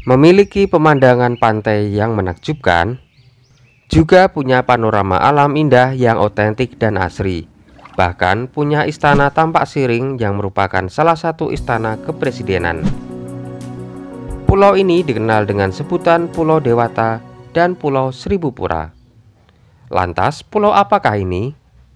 Memiliki pemandangan pantai yang menakjubkan, juga punya panorama alam indah yang otentik dan asri. Bahkan punya istana tampak siring yang merupakan salah satu istana kepresidenan. Pulau ini dikenal dengan sebutan Pulau Dewata dan Pulau Seribu Pura. Lantas, pulau apakah ini?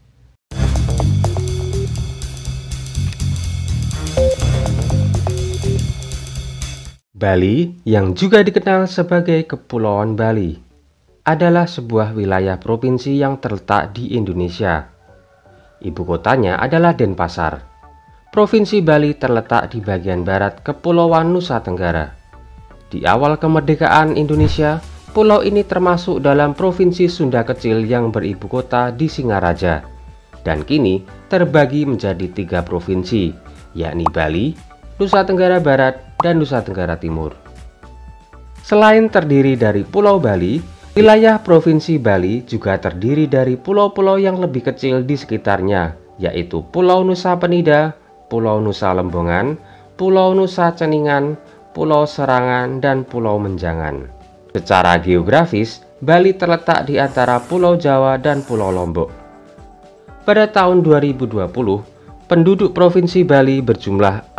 Bali, yang juga dikenal sebagai Kepulauan Bali, adalah sebuah wilayah provinsi yang terletak di Indonesia. Ibu kotanya adalah Denpasar. Provinsi Bali terletak di bagian barat Kepulauan Nusa Tenggara. Di awal kemerdekaan Indonesia, pulau ini termasuk dalam Provinsi Sunda Kecil yang beribu kota di Singaraja, dan kini terbagi menjadi 3 provinsi, yakni Bali, Nusa Tenggara Barat, dan Nusa Tenggara Timur. Selain terdiri dari Pulau Bali, wilayah Provinsi Bali juga terdiri dari pulau-pulau yang lebih kecil di sekitarnya, yaitu Pulau Nusa Penida, Pulau Nusa Lembongan, Pulau Nusa Ceningan, Pulau Serangan, dan Pulau Menjangan. Secara geografis, Bali terletak di antara Pulau Jawa dan Pulau Lombok. Pada tahun 2020, penduduk Provinsi Bali berjumlah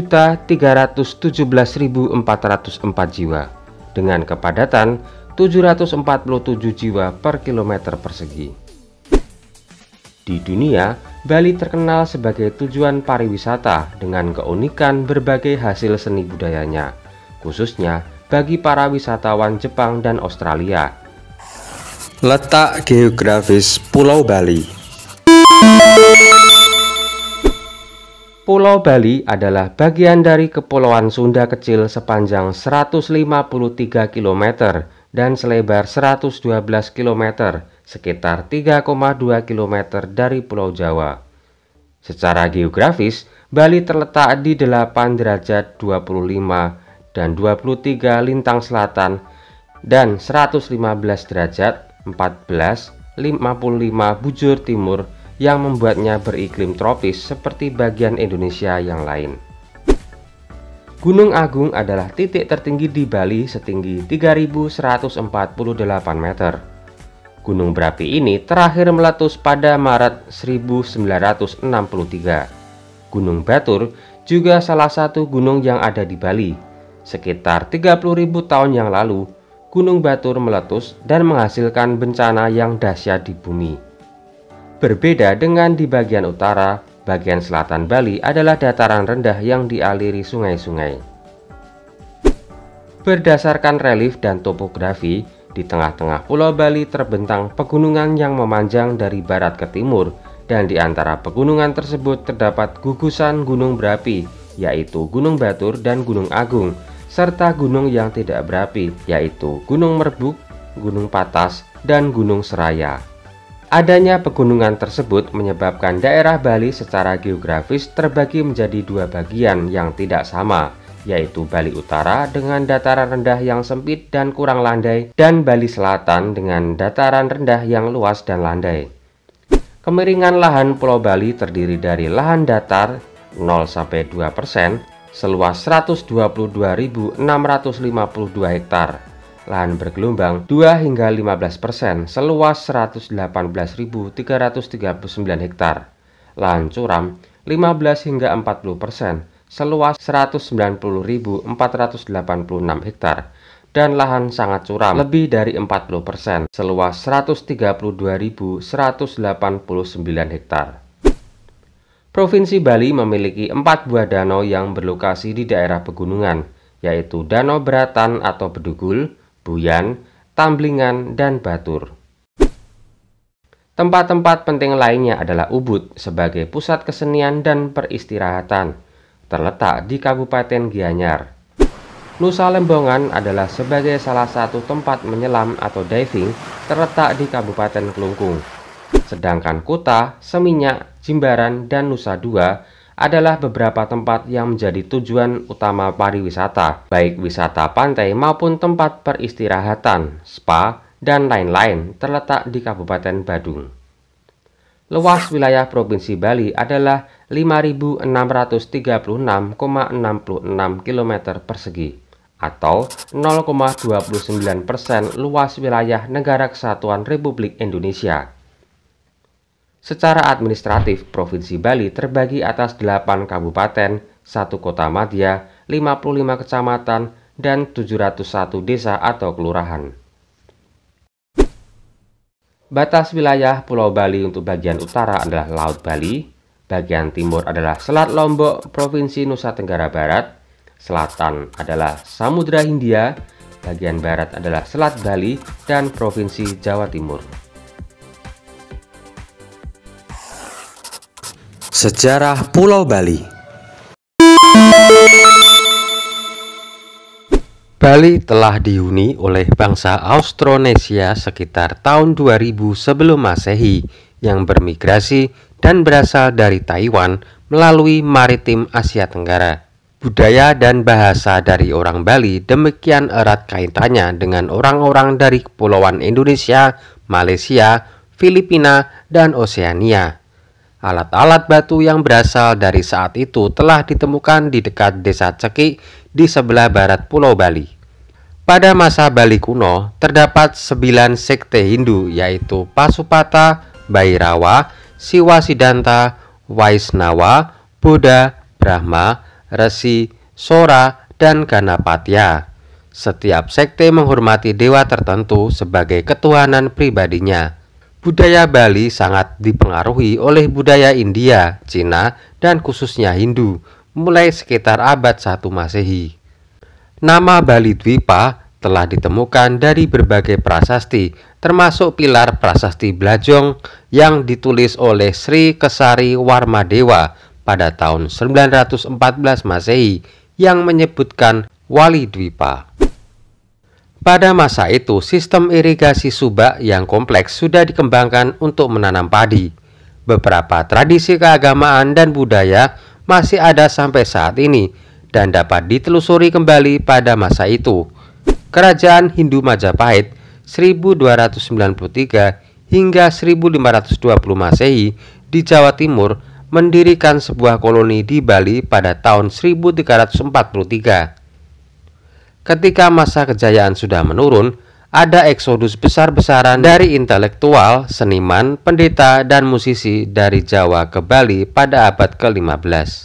4.317.404 jiwa dengan kepadatan 747 jiwa per kilometer persegi. Di dunia, Bali terkenal sebagai tujuan pariwisata dengan keunikan berbagai hasil seni budayanya, khususnya bagi para wisatawan Jepang dan Australia. Letak geografis Pulau Bali. Pulau Bali adalah bagian dari Kepulauan Sunda Kecil sepanjang 153 km dan selebar 112 km, sekitar 3,2 km dari Pulau Jawa. Secara geografis, Bali terletak di 8 derajat 25 dan 23 lintang selatan dan 115 derajat 14,55 bujur timur, yang membuatnya beriklim tropis seperti bagian Indonesia yang lain. Gunung Agung adalah titik tertinggi di Bali setinggi 3.148 meter. Gunung berapi ini terakhir meletus pada Maret 1963. Gunung Batur juga salah satu gunung yang ada di Bali. Sekitar 30.000 tahun yang lalu, Gunung Batur meletus dan menghasilkan bencana yang dahsyat di bumi. Berbeda dengan di bagian utara, bagian selatan Bali adalah dataran rendah yang dialiri sungai-sungai. Berdasarkan relief dan topografi, di tengah-tengah Pulau Bali terbentang pegunungan yang memanjang dari barat ke timur, dan di antara pegunungan tersebut terdapat gugusan gunung berapi, yaitu Gunung Batur dan Gunung Agung, serta gunung yang tidak berapi, yaitu Gunung Merbuk, Gunung Patas, dan Gunung Seraya. Adanya pegunungan tersebut menyebabkan daerah Bali secara geografis terbagi menjadi 2 bagian yang tidak sama, yaitu Bali Utara dengan dataran rendah yang sempit dan kurang landai, dan Bali Selatan dengan dataran rendah yang luas dan landai. Kemiringan lahan Pulau Bali terdiri dari lahan datar 0-2% seluas 122.652 hektar. Lahan bergelombang 2-15% seluas 118.339 hektar. Lahan curam 15-40% seluas 190.486 hektar. Dan lahan sangat curam lebih dari 40% seluas 132.189 hektar. Provinsi Bali memiliki 4 buah danau yang berlokasi di daerah pegunungan, yaitu Danau Beratan atau Bedugul, Buyan, Tamblingan, dan Batur. Tempat-tempat penting lainnya adalah Ubud sebagai pusat kesenian dan peristirahatan, terletak di Kabupaten Gianyar. Nusa Lembongan adalah sebagai salah satu tempat menyelam atau diving, terletak di Kabupaten Kelungkung. Sedangkan Kuta, Seminyak, Jimbaran, dan Nusa Dua adalah beberapa tempat yang menjadi tujuan utama pariwisata, baik wisata pantai maupun tempat peristirahatan, spa, dan lain-lain terletak di Kabupaten Badung. Luas wilayah Provinsi Bali adalah 5.636,66 km persegi atau 0,29% luas wilayah Negara Kesatuan Republik Indonesia. Secara administratif, Provinsi Bali terbagi atas 8 kabupaten, 1 kota madya, 55 kecamatan, dan 701 desa atau kelurahan. Batas wilayah Pulau Bali untuk bagian utara adalah Laut Bali, bagian timur adalah Selat Lombok, Provinsi Nusa Tenggara Barat, selatan adalah Samudra Hindia, bagian barat adalah Selat Bali, dan Provinsi Jawa Timur. Sejarah Pulau Bali. Bali telah dihuni oleh bangsa Austronesia sekitar tahun 2000 sebelum Masehi yang bermigrasi dan berasal dari Taiwan melalui maritim Asia Tenggara. Budaya dan bahasa dari orang Bali demikian erat kaitannya dengan orang-orang dari kepulauan Indonesia, Malaysia, Filipina, dan Oseania. Alat-alat batu yang berasal dari saat itu telah ditemukan di dekat desa Ceki di sebelah barat Pulau Bali. Pada masa Bali kuno, terdapat 9 sekte Hindu yaitu Pasupata, Bhairawa, Siwasidanta, Vaisnawa, Buddha, Brahma, Resi, Sora, dan Ganapatya. Setiap sekte menghormati dewa tertentu sebagai ketuhanan pribadinya. Budaya Bali sangat dipengaruhi oleh budaya India, Cina, dan khususnya Hindu, mulai sekitar abad 1 Masehi. Nama Bali Dwipa telah ditemukan dari berbagai prasasti, termasuk pilar prasasti Blajong yang ditulis oleh Sri Kesari Warmadewa pada tahun 914 Masehi yang menyebutkan Wali Dwipa. Pada masa itu, sistem irigasi subak yang kompleks sudah dikembangkan untuk menanam padi. Beberapa tradisi keagamaan dan budaya masih ada sampai saat ini dan dapat ditelusuri kembali pada masa itu. Kerajaan Hindu Majapahit 1293 hingga 1520 Masehi di Jawa Timur mendirikan sebuah koloni di Bali pada tahun 1343. Ketika masa kejayaan sudah menurun, ada eksodus besar-besaran dari intelektual, seniman, pendeta, dan musisi dari Jawa ke Bali pada abad ke-15.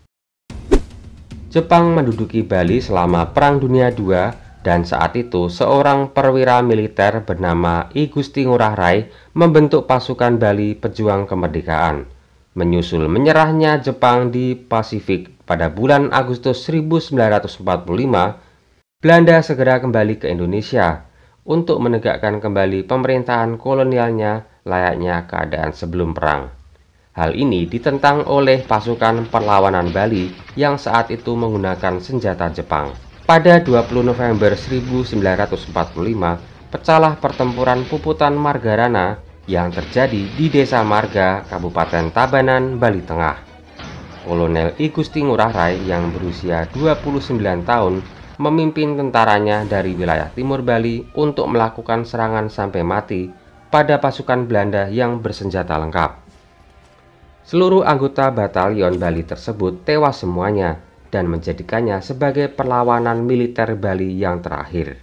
Jepang menduduki Bali selama Perang Dunia II dan saat itu seorang perwira militer bernama I Gusti Ngurah Rai membentuk pasukan Bali Pejuang Kemerdekaan. Menyusul menyerahnya Jepang di Pasifik pada bulan Agustus 1945, Belanda segera kembali ke Indonesia untuk menegakkan kembali pemerintahan kolonialnya layaknya keadaan sebelum perang. Hal ini ditentang oleh pasukan perlawanan Bali yang saat itu menggunakan senjata Jepang. Pada 20 November 1945, pecahlah pertempuran Puputan Margarana yang terjadi di Desa Marga, Kabupaten Tabanan, Bali Tengah. Kolonel I Gusti Ngurah Rai yang berusia 29 tahun memimpin tentaranya dari wilayah timur Bali untuk melakukan serangan sampai mati pada pasukan Belanda yang bersenjata lengkap. Seluruh anggota batalion Bali tersebut tewas semuanya dan menjadikannya sebagai perlawanan militer Bali yang terakhir.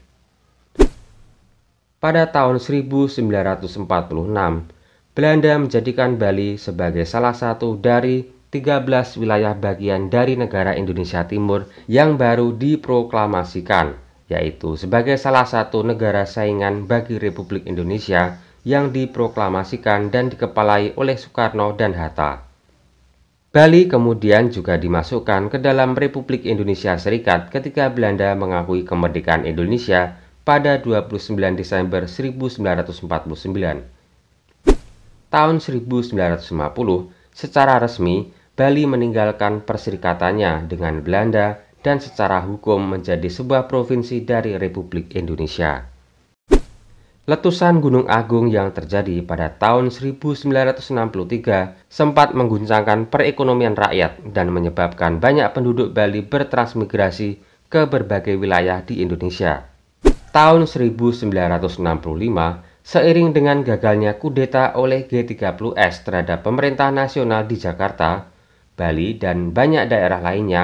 Pada tahun 1946, Belanda menjadikan Bali sebagai salah satu dari 13 wilayah bagian dari negara Indonesia Timur yang baru diproklamasikan, yaitu sebagai salah satu negara saingan bagi Republik Indonesia yang diproklamasikan dan dikepalai oleh Soekarno dan Hatta. Bali kemudian juga dimasukkan ke dalam Republik Indonesia Serikat ketika Belanda mengakui kemerdekaan Indonesia pada 29 Desember 1949. Tahun 1950, secara resmi Bali meninggalkan perserikatannya dengan Belanda dan secara hukum menjadi sebuah provinsi dari Republik Indonesia. Letusan Gunung Agung yang terjadi pada tahun 1963 sempat mengguncangkan perekonomian rakyat dan menyebabkan banyak penduduk Bali bertransmigrasi ke berbagai wilayah di Indonesia. Tahun 1965, seiring dengan gagalnya kudeta oleh G30S terhadap pemerintah nasional di Jakarta, Bali dan banyak daerah lainnya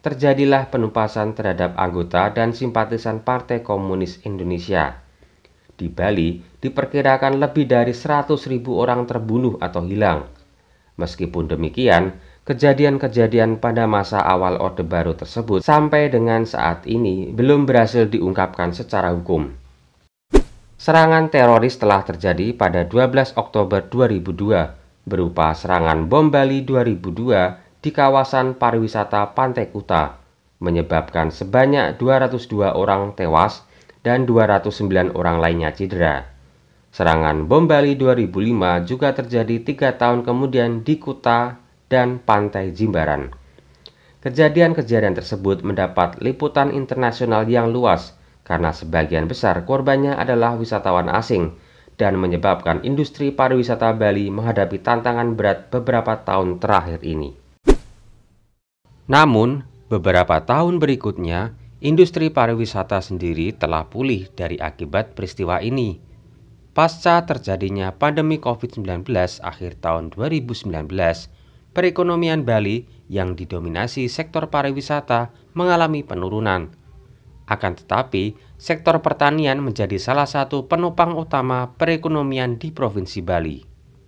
terjadilah penumpasan terhadap anggota dan simpatisan Partai Komunis Indonesia. Di Bali, diperkirakan lebih dari 100.000 orang terbunuh atau hilang. Meskipun demikian, kejadian-kejadian pada masa awal Orde Baru tersebut sampai dengan saat ini belum berhasil diungkapkan secara hukum. Serangan teroris telah terjadi pada 12 Oktober 2002 berupa serangan bom Bali 2002 di kawasan pariwisata Pantai Kuta, menyebabkan sebanyak 202 orang tewas dan 209 orang lainnya cedera. Serangan bom Bali 2005 juga terjadi 3 tahun kemudian di Kuta dan Pantai Jimbaran. Kejadian-kejadian tersebut mendapat liputan internasional yang luas karena sebagian besar korbannya adalah wisatawan asing dan menyebabkan industri pariwisata Bali menghadapi tantangan berat beberapa tahun terakhir ini. Namun, beberapa tahun berikutnya, industri pariwisata sendiri telah pulih dari akibat peristiwa ini. Pasca terjadinya pandemi COVID-19 akhir tahun 2019, perekonomian Bali yang didominasi sektor pariwisata mengalami penurunan. Akan tetapi, sektor pertanian menjadi salah satu penopang utama perekonomian di Provinsi Bali.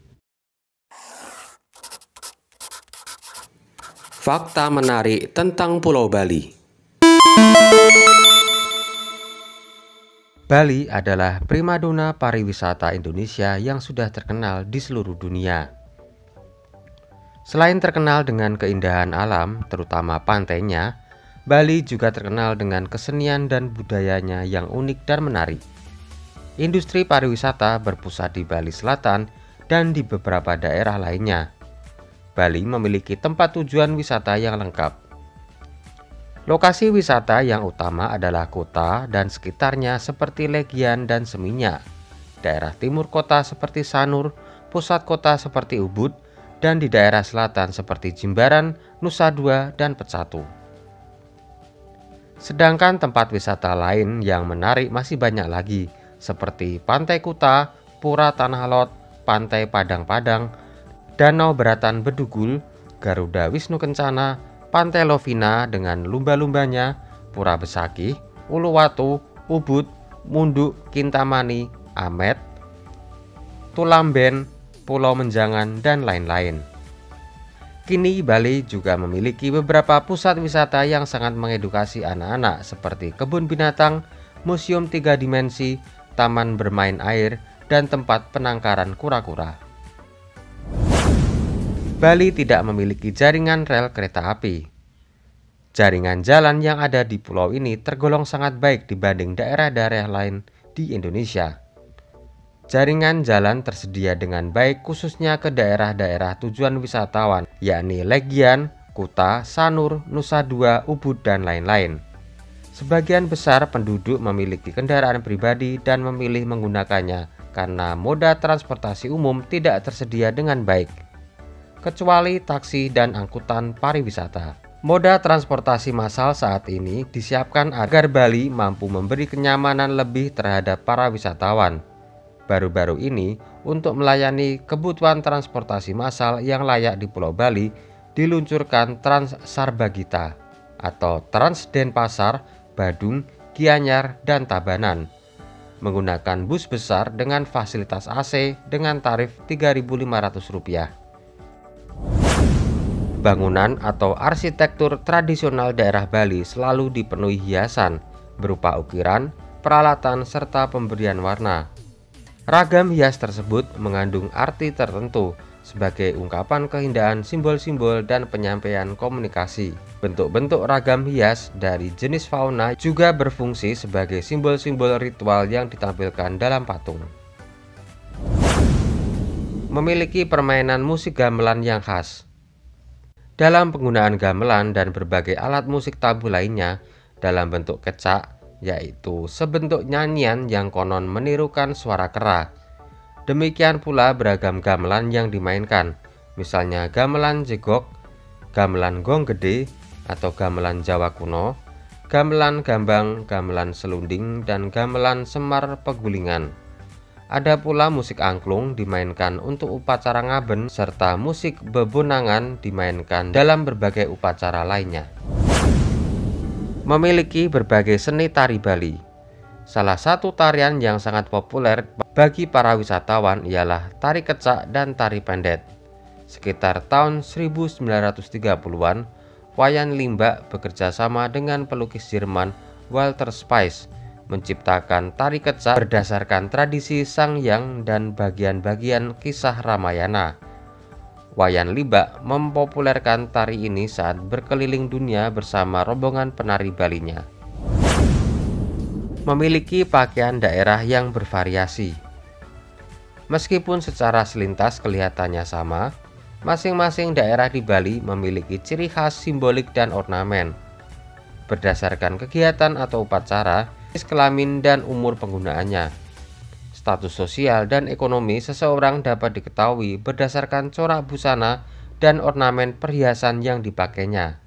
Fakta menarik tentang Pulau Bali. Bali adalah primadona pariwisata Indonesia yang sudah terkenal di seluruh dunia. Selain terkenal dengan keindahan alam, terutama pantainya, Bali juga terkenal dengan kesenian dan budayanya yang unik dan menarik. Industri pariwisata berpusat di Bali Selatan dan di beberapa daerah lainnya. Bali memiliki tempat tujuan wisata yang lengkap. Lokasi wisata yang utama adalah kota dan sekitarnya seperti Legian dan Seminyak, daerah timur kota seperti Sanur, pusat kota seperti Ubud, dan di daerah selatan seperti Jimbaran, Nusa Dua, dan Pecatu. Sedangkan tempat wisata lain yang menarik masih banyak lagi, seperti Pantai Kuta, Pura Tanah Lot, Pantai Padang-Padang, Danau Beratan Bedugul, Garuda Wisnu Kencana, Pantai Lovina dengan lumba-lumbanya, Pura Besakih, Uluwatu, Ubud, Munduk, Kintamani, Amet, Tulamben, Pulau Menjangan, dan lain-lain. Kini Bali juga memiliki beberapa pusat wisata yang sangat mengedukasi anak-anak seperti kebun binatang, museum 3 dimensi, taman bermain air, dan tempat penangkaran kura-kura. Bali tidak memiliki jaringan rel kereta api. Jaringan jalan yang ada di pulau ini tergolong sangat baik dibanding daerah-daerah lain di Indonesia. Jaringan jalan tersedia dengan baik khususnya ke daerah-daerah tujuan wisatawan, yakni Legian, Kuta, Sanur, Nusa Dua, Ubud, dan lain-lain. Sebagian besar penduduk memiliki kendaraan pribadi dan memilih menggunakannya karena moda transportasi umum tidak tersedia dengan baik, kecuali taksi dan angkutan pariwisata. Moda transportasi massal saat ini disiapkan agar Bali mampu memberi kenyamanan lebih terhadap para wisatawan. Baru-baru ini, untuk melayani kebutuhan transportasi massal yang layak di Pulau Bali, diluncurkan Trans Sarbagita atau Trans Denpasar, Badung, Gianyar, dan Tabanan, menggunakan bus besar dengan fasilitas AC dengan tarif Rp3.500. Bangunan atau arsitektur tradisional daerah Bali selalu dipenuhi hiasan berupa ukiran, peralatan, serta pemberian warna. Ragam hias tersebut mengandung arti tertentu sebagai ungkapan keindahan simbol-simbol dan penyampaian komunikasi. Bentuk-bentuk ragam hias dari jenis fauna juga berfungsi sebagai simbol-simbol ritual yang ditampilkan dalam patung. Memiliki permainan musik gamelan yang khas. Dalam penggunaan gamelan dan berbagai alat musik tabu lainnya dalam bentuk kecak, yaitu sebentuk nyanyian yang konon menirukan suara kera. Demikian pula beragam gamelan yang dimainkan, misalnya gamelan jegok, gamelan gong gede atau gamelan Jawa kuno, gamelan gambang, gamelan selunding, dan gamelan semar pegulingan. Ada pula musik angklung dimainkan untuk upacara ngaben, serta musik bebonangan dimainkan dalam berbagai upacara lainnya. memiliki berbagai seni tari Bali. Salah satu tarian yang sangat populer bagi para wisatawan ialah tari kecak dan tari pendet. Sekitar tahun 1930-an, Wayan Limbak bekerja sama dengan pelukis Jerman Walter Spies menciptakan tari kecak berdasarkan tradisi Sangyang dan bagian-bagian kisah Ramayana. Wayan Limbak mempopulerkan tari ini saat berkeliling dunia bersama rombongan penari Balinya. Memiliki pakaian daerah yang bervariasi. Meskipun secara selintas kelihatannya sama, masing-masing daerah di Bali memiliki ciri khas simbolik dan ornamen. Berdasarkan kegiatan atau upacara, jenis kelamin dan umur penggunaannya. Status sosial dan ekonomi seseorang dapat diketahui berdasarkan corak busana dan ornamen perhiasan yang dipakainya.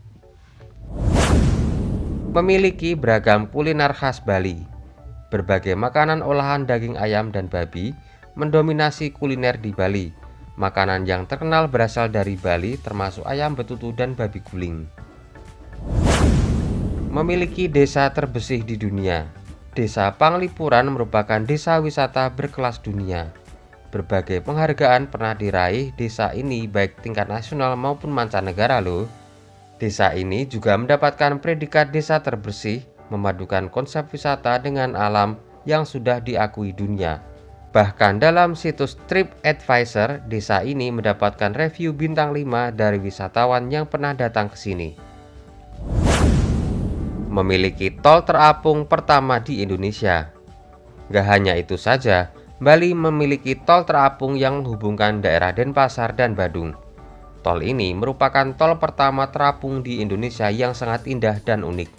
Memiliki beragam kuliner khas Bali. Berbagai makanan olahan daging ayam dan babi mendominasi kuliner di Bali. Makanan yang terkenal berasal dari Bali termasuk ayam betutu dan babi guling. Memiliki desa terbersih di dunia. Desa Panglipuran merupakan desa wisata berkelas dunia. Berbagai penghargaan pernah diraih desa ini baik tingkat nasional maupun mancanegara loh. Desa ini juga mendapatkan predikat desa terbersih, memadukan konsep wisata dengan alam yang sudah diakui dunia. Bahkan dalam situs TripAdvisor, desa ini mendapatkan review bintang 5 dari wisatawan yang pernah datang ke sini. Memiliki tol terapung pertama di Indonesia. Gak hanya itu saja, Bali memiliki tol terapung yang menghubungkan daerah Denpasar dan Badung. Tol ini merupakan tol pertama terapung di Indonesia yang sangat indah dan unik.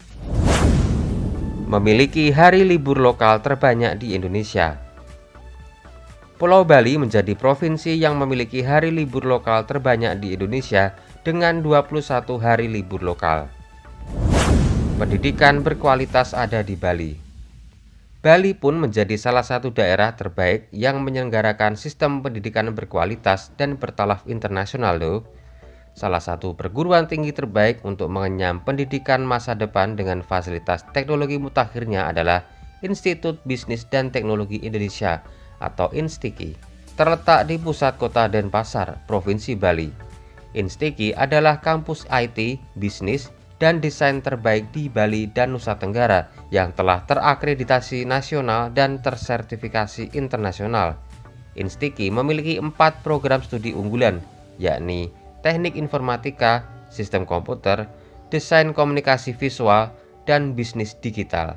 Memiliki hari libur lokal terbanyak di Indonesia. Pulau Bali menjadi provinsi yang memiliki hari libur lokal terbanyak di Indonesia dengan 21 hari libur lokal. Pendidikan berkualitas ada di Bali. Bali pun menjadi salah satu daerah terbaik yang menyelenggarakan sistem pendidikan berkualitas dan bertaraf internasional loh. Salah satu perguruan tinggi terbaik untuk mengenyam pendidikan masa depan dengan fasilitas teknologi mutakhirnya adalah Institut Bisnis dan Teknologi Indonesia atau INSTIKI. Terletak di pusat kota Denpasar, Provinsi Bali. INSTIKI adalah kampus IT, bisnis, dan desain terbaik di Bali dan Nusa Tenggara yang telah terakreditasi nasional dan tersertifikasi internasional. INSTIKI memiliki 4 program studi unggulan, yakni Teknik Informatika, Sistem Komputer, Desain Komunikasi Visual, dan Bisnis Digital.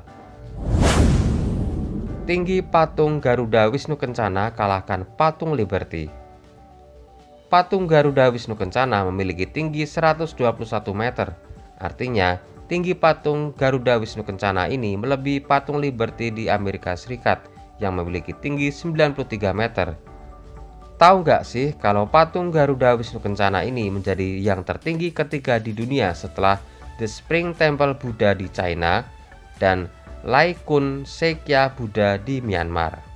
Tinggi patung Garuda Wisnu Kencana kalahkan patung Liberty. Patung Garuda Wisnu Kencana memiliki tinggi 121 meter. Artinya, tinggi patung Garuda Wisnu Kencana ini melebihi patung Liberty di Amerika Serikat yang memiliki tinggi 93 meter. Tahu nggak sih kalau patung Garuda Wisnu Kencana ini menjadi yang tertinggi ketiga di dunia setelah The Spring Temple Buddha di China dan Lai Kun Sekya Buddha di Myanmar.